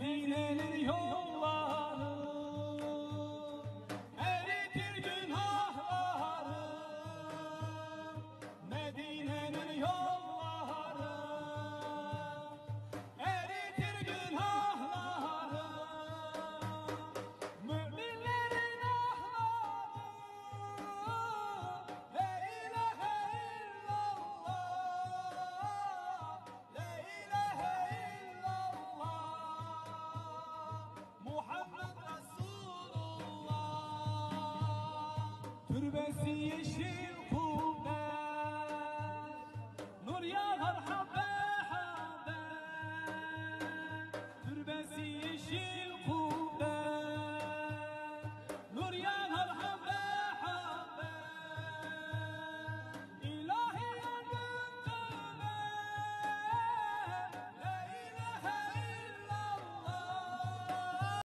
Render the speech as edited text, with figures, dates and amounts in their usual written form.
Medine'nin yolları eritir günahları, Medine'nin yolları eritir günahları, müminlerin ahları la ilahe illallah, la ilahe illallah, Muhammed Resulullah. Türbesi yeşil